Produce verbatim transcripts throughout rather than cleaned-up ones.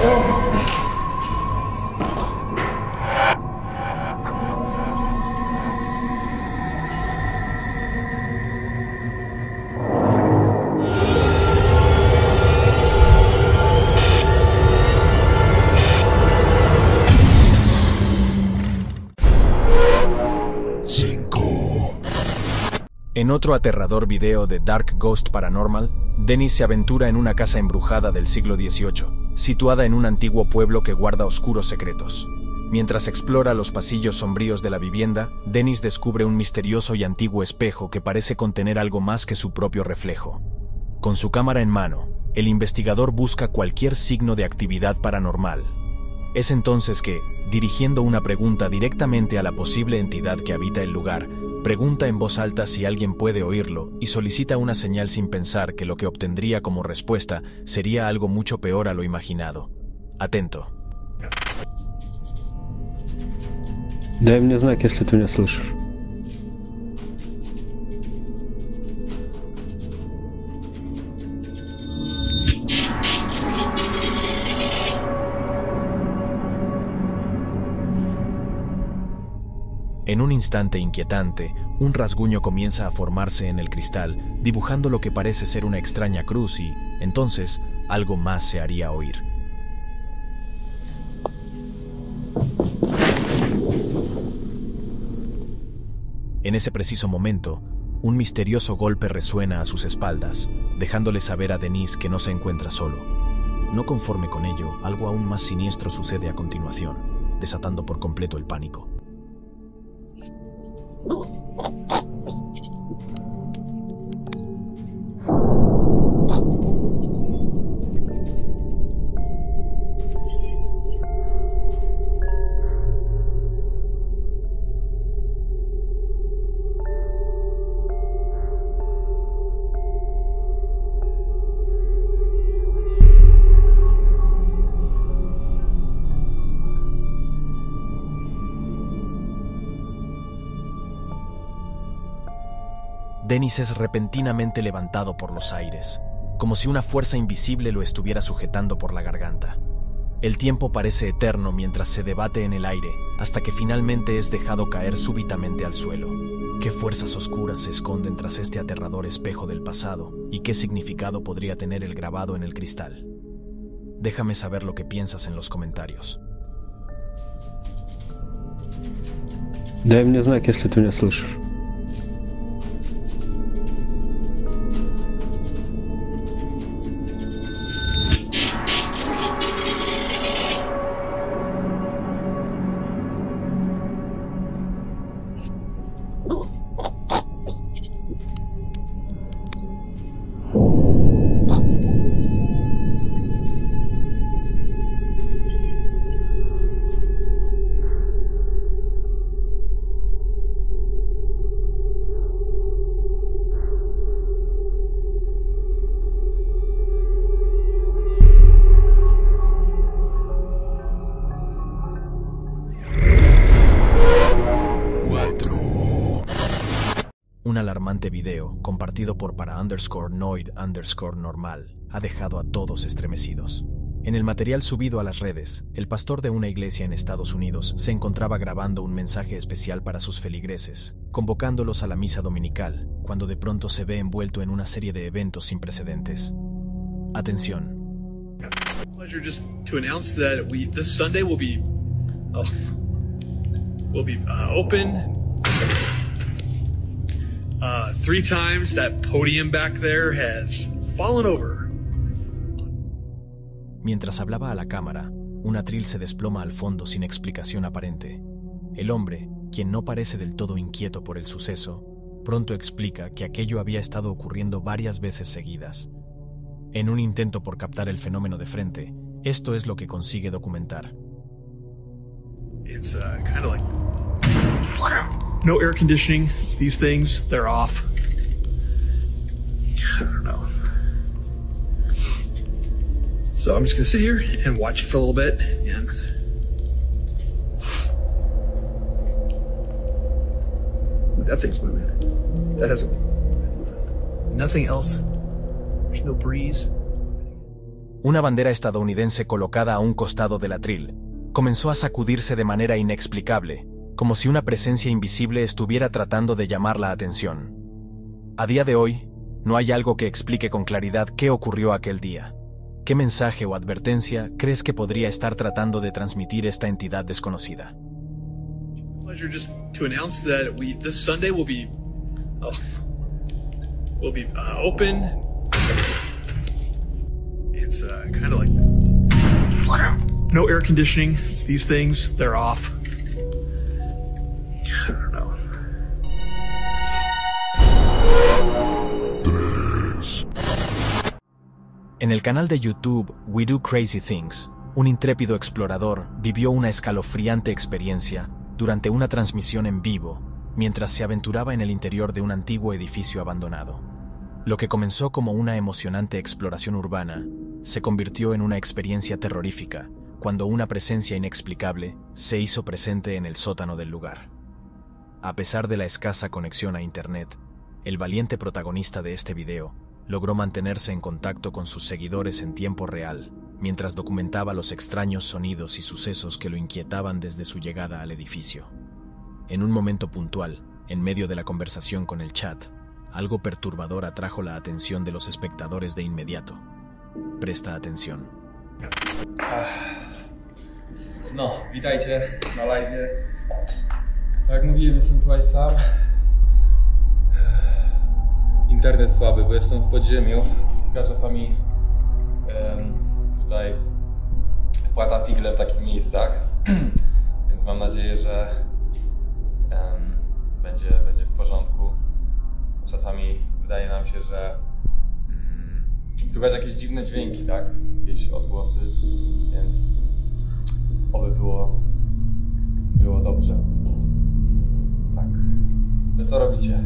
En otro aterrador video de Dark Ghost Paranormal, Dennis se aventura en una casa embrujada del siglo dieciocho, situada en un antiguo pueblo que guarda oscuros secretos. Mientras explora los pasillos sombríos de la vivienda, Dennis descubre un misterioso y antiguo espejo que parece contener algo más que su propio reflejo. Con su cámara en mano, el investigador busca cualquier signo de actividad paranormal. Es entonces que, dirigiendo una pregunta directamente a la posible entidad que habita el lugar, pregunta en voz alta si alguien puede oírlo y solicita una señal sin pensar que lo que obtendría como respuesta sería algo mucho peor a lo imaginado. Atento. Дай мне знак, если ты меня слышишь. En un instante inquietante, un rasguño comienza a formarse en el cristal, dibujando lo que parece ser una extraña cruz y, entonces, algo más se haría oír. En ese preciso momento, un misterioso golpe resuena a sus espaldas, dejándole saber a Dennis que no se encuentra solo. No conforme con ello, algo aún más siniestro sucede a continuación, desatando por completo el pánico. Dennis es repentinamente levantado por los aires, como si una fuerza invisible lo estuviera sujetando por la garganta. El tiempo parece eterno mientras se debate en el aire, hasta que finalmente es dejado caer súbitamente al suelo. ¿Qué fuerzas oscuras se esconden tras este aterrador espejo del pasado? ¿Y qué significado podría tener el grabado en el cristal? Déjame saber lo que piensas en los comentarios. Дай мне знак, если ты меня слышишь. Un alarmante video, compartido por para underscore noid underscore normal, ha dejado a todos estremecidos. En el material subido a las redes, el pastor de una iglesia en Estados Unidos se encontraba grabando un mensaje especial para sus feligreses, convocándolos a la misa dominical, cuando de pronto se ve envuelto en una serie de eventos sin precedentes. Atención. Pleasure just to announce that we this Sunday will be oh, will be uh, open. Uh, three times that podium back there has fallen over. Mientras hablaba a la cámara, un atril se desploma al fondo sin explicación aparente. El hombre, quien no parece del todo inquieto por el suceso, pronto explica que aquello había estado ocurriendo varias veces seguidas. En un intento por captar el fenómeno de frente, esto es lo que consigue documentar. It's uh, kind of like no air conditioning. It's these things, they're off. I don't know. So I'm just gonna sit here and watch it for a little bit, and that thing's moving. That hasn't. Nothing else. There's no breeze. Una bandera estadounidense colocada a un costado del atril comenzó a sacudirse de manera inexplicable, como si una presencia invisible estuviera tratando de llamar la atención. A día de hoy, no hay algo que explique con claridad qué ocurrió aquel día. ¿Qué mensaje o advertencia crees que podría estar tratando de transmitir esta entidad desconocida? Pleasure just to announce that we this Sunday will be oh, will be uh, open. It's uh, kind of like no air conditioning. It's these things. They're off. I don't know. En el canal de YouTube We Do Crazy Things, un intrépido explorador vivió una escalofriante experiencia durante una transmisión en vivo mientras se aventuraba en el interior de un antiguo edificio abandonado. Lo que comenzó como una emocionante exploración urbana se convirtió en una experiencia terrorífica cuando una presencia inexplicable se hizo presente en el sótano del lugar. A pesar de la escasa conexión a Internet, el valiente protagonista de este video logró mantenerse en contacto con sus seguidores en tiempo real, mientras documentaba los extraños sonidos y sucesos que lo inquietaban desde su llegada al edificio. En un momento puntual, en medio de la conversación con el chat, algo perturbador atrajo la atención de los espectadores de inmediato. Presta atención. No, witajcie na live'ie. Tak jak mówiłem, jestem tutaj sam. Internet słaby, bo jestem w podziemiu. Kilka czasami um, tutaj płata figle w takich miejscach. Więc mam nadzieję, że um, będzie, będzie w porządku. Czasami wydaje nam się, że um, słychać jakieś dziwne dźwięki, tak? Jakieś odgłosy, więc oby było, było dobrze. Tak. Wy co robicie?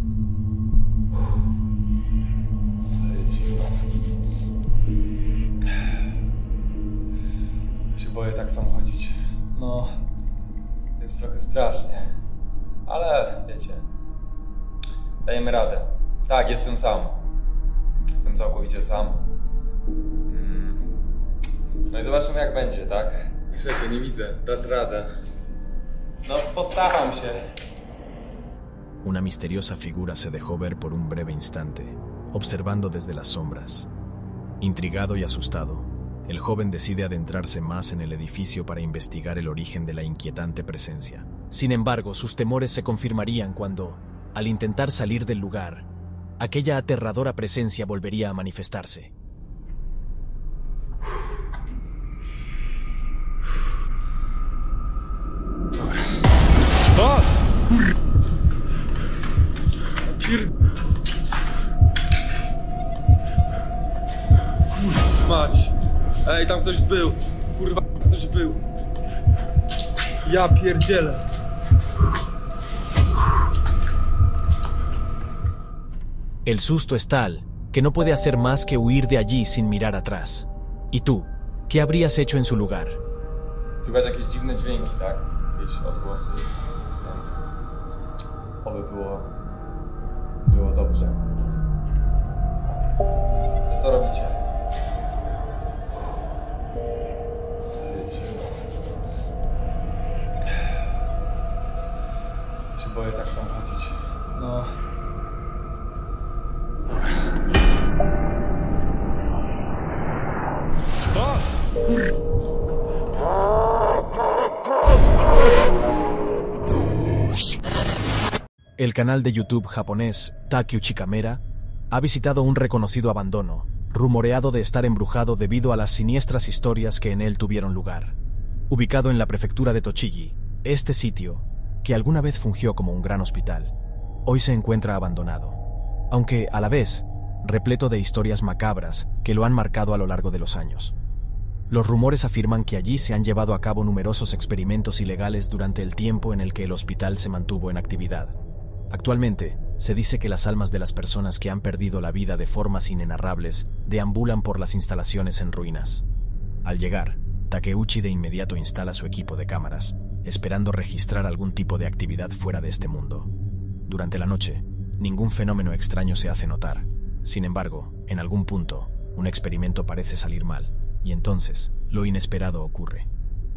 Ja się boję tak samo chodzić. No, jest trochę strasznie. Ale wiecie, dajemy radę. Tak, jestem sam. Jestem całkowicie sam. Mm. No i zobaczymy jak będzie, tak? Piszecie, nie widzę. Dasz radę. No, postaram się. Una misteriosa figura se dejó ver por un breve instante, observando desde las sombras. Intrigado y asustado, el joven decide adentrarse más en el edificio para investigar el origen de la inquietante presencia. Sin embargo, sus temores se confirmarían cuando, al intentar salir del lugar, aquella aterradora presencia volvería a manifestarse. ¡Ah! Pier... Kurwa mać. Ej, tam ktoś był. Kurwa, ktoś był. Ja pierdzielę. El susto es tal que no puede hacer más que huir de allí sin mirar atrás. ¿Y tú? ¿Qué habrías hecho en su lugar? Słychać jakieś dziwne dźwięki, tak? Jakieś odgłosy, więc oby było, było dobrze. Tak. Wy co robicie? Ja się boję tak samo chodzić. No. A! El canal de YouTube japonés Takeuchi Kamera ha visitado un reconocido abandono, rumoreado de estar embrujado debido a las siniestras historias que en él tuvieron lugar. Ubicado en la prefectura de Tochigi, este sitio, que alguna vez fungió como un gran hospital, hoy se encuentra abandonado, aunque a la vez repleto de historias macabras que lo han marcado a lo largo de los años. Los rumores afirman que allí se han llevado a cabo numerosos experimentos ilegales durante el tiempo en el que el hospital se mantuvo en actividad. Actualmente, se dice que las almas de las personas que han perdido la vida de formas inenarrables deambulan por las instalaciones en ruinas. Al llegar, Takeuchi de inmediato instala su equipo de cámaras, esperando registrar algún tipo de actividad fuera de este mundo. Durante la noche, ningún fenómeno extraño se hace notar. Sin embargo, en algún punto, Un experimento parece salir mal, y entonces, lo inesperado ocurre.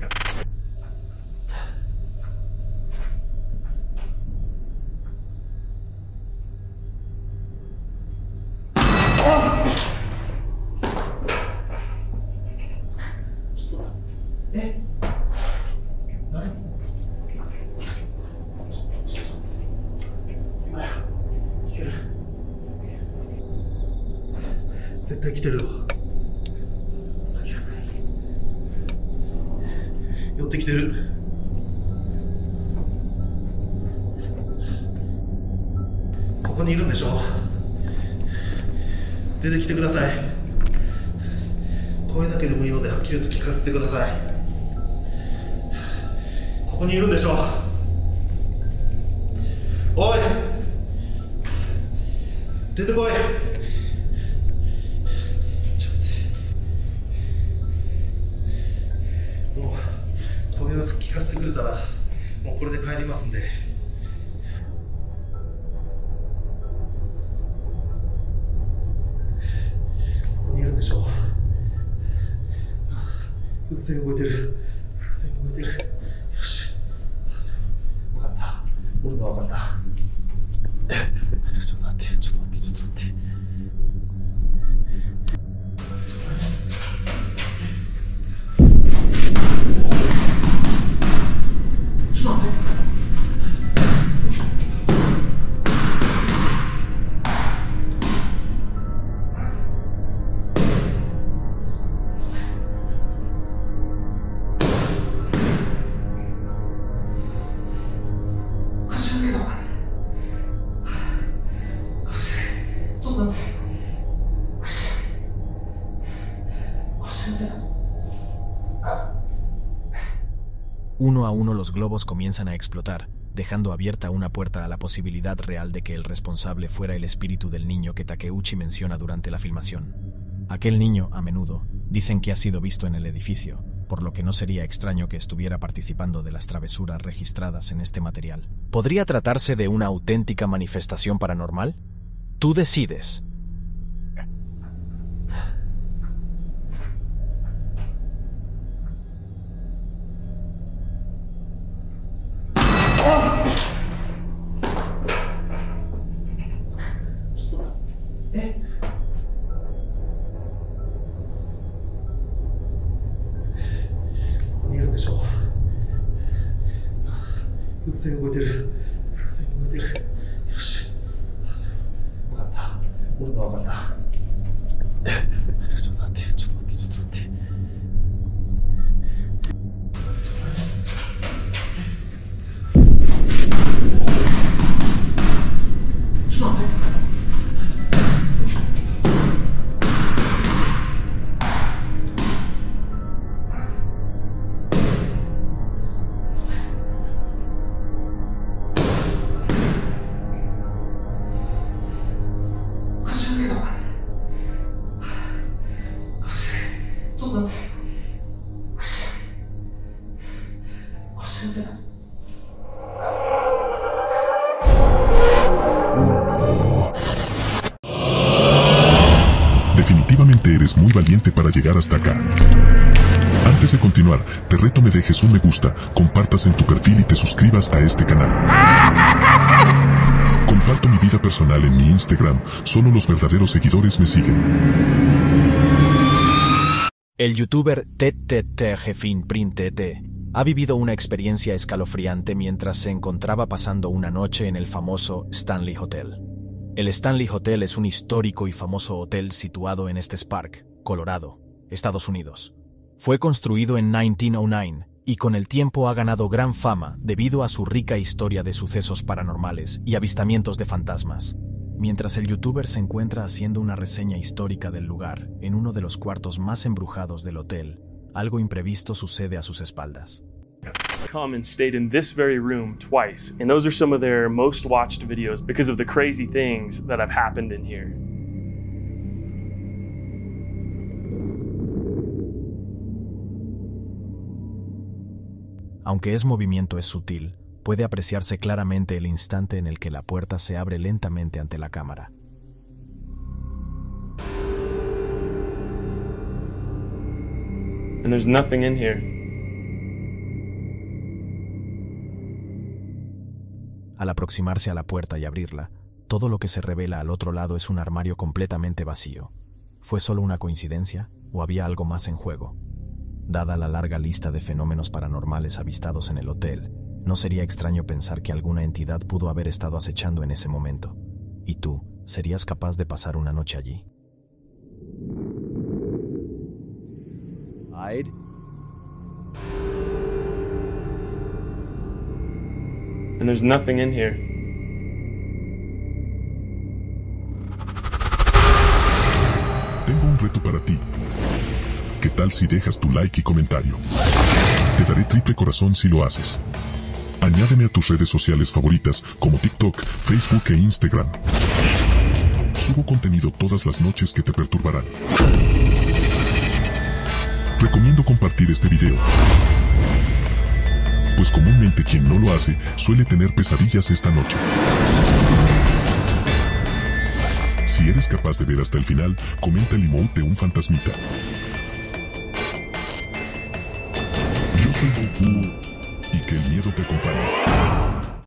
Uno a uno los globos comienzan a explotar, dejando abierta una puerta a la posibilidad real de que el responsable fuera el espíritu del niño que Takeuchi menciona durante la filmación. Aquel niño, a menudo, dicen que ha sido visto en el edificio, por lo que no sería extraño que estuviera participando de las travesuras registradas en este material. ¿Podría tratarse de una auténtica manifestación paranormal? Tú decides. Definitivamente eres muy valiente para llegar hasta acá. Antes de continuar, te reto me dejes un me gusta, compartas en tu perfil y te suscribas a este canal. Comparto mi vida personal en mi Instagram, solo los verdaderos seguidores me siguen. El youtuber TTTGFinPrintT ha vivido una experiencia escalofriante mientras se encontraba pasando una noche en el famoso Stanley Hotel. El Stanley Hotel es un histórico y famoso hotel situado en Estes Park, Colorado, Estados Unidos. Fue construido en mil novecientos nueve y con el tiempo ha ganado gran fama debido a su rica historia de sucesos paranormales y avistamientos de fantasmas. Mientras el youtuber se encuentra haciendo una reseña histórica del lugar, en uno de los cuartos más embrujados del hotel, algo imprevisto sucede a sus espaldas. Come and stayed in this very room twice, and those are some of their most watched videos because of the crazy things that have happened in here. Aunque ese movimiento es sutil, puede apreciarse claramente el instante en el que la puerta se abre lentamente ante la cámara. And there's nothing in here. Al aproximarse a la puerta y abrirla, todo lo que se revela al otro lado es un armario completamente vacío. ¿Fue solo una coincidencia o había algo más en juego? Dada la larga lista de fenómenos paranormales avistados en el hotel, no sería extraño pensar que alguna entidad pudo haber estado acechando en ese momento. ¿Y tú, serías capaz de pasar una noche allí? Hide. And there's nothing in here. Tengo un reto para ti. ¿Qué tal si dejas tu like y comentario? Te daré triple corazón si lo haces. Añádeme a tus redes sociales favoritas como TikTok, Facebook e Instagram. Subo contenido todas las noches que te perturbarán. Recomiendo compartir este video, pues comúnmente quien no lo hace suele tener pesadillas esta noche. Si eres capaz de ver hasta el final, comenta el emote de un fantasmita. Yo soy Goku y que el miedo te acompañe.